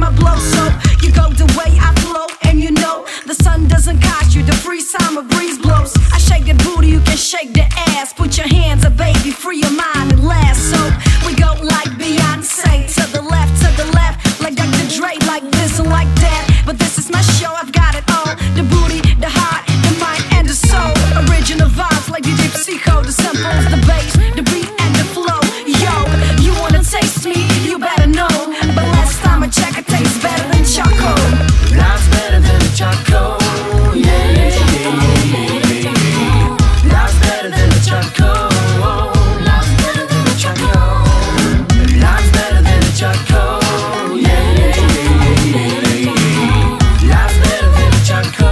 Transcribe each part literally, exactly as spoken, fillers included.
I blow. So you go the way I flow, and you know the sun doesn't cost you. The free summer breeze blows. I shake that booty, you can shake the ass. Put your hands up, baby, free your mind and last. So we go like Beyonce, to the left, to the left, like Doctor Dre, like this and like that. But this is my show, I've got it all. The booty, the heart, the mind, and the soul. Original vibes like D J Psycho, the samples, the bass, the beat, and the flow. Yo, you wanna taste me? You better know. But last time I checked, it tastes better than Choco. Life's better than a Choco. Yeah, yeah, yeah, yeah, yeah. Life's better than a Choco. Life's better than a Choco. Life's better than a Choco. Yeah, yeah, yeah, yeah, yeah. Life's better than a Choco.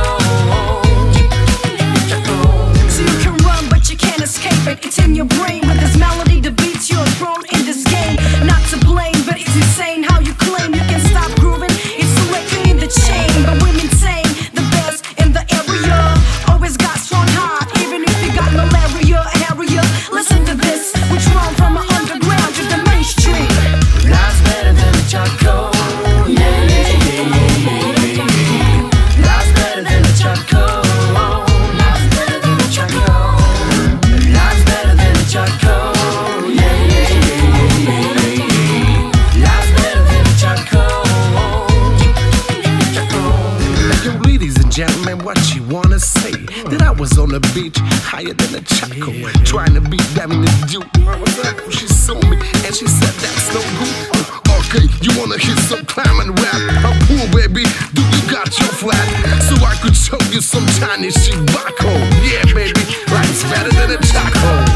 So you can run, but you can't escape it. It's in your brain with this melody, the beats you're thrown in this game. Not to blame, but it's insane how you claim you can stop grooving. It's directly in the chain, but women saying the best in the area. Always got strong heart, even if you got malaria, area. Listen to this, which run from an underground to the mainstream. Life's better than a Choco. Yeah, yeah, yeah, yeah, yeah. Life's better than a Choco. Life's better than a Choco. Life's better than a Choco. Yeah, yeah, yeah, yeah, yeah. Life's better than a Choco. Yo, ladies and gentlemen, what you wanna say? That I was on the beach, higher than a Choco, trying to beat down in the dew. She saw me and she said that's no good. Oh, okay, you wanna hit some climb and rap? I'm poor, baby, do you got your flat? So I could show you some tiny shit back home. Yeah, baby, life's better than a Choco.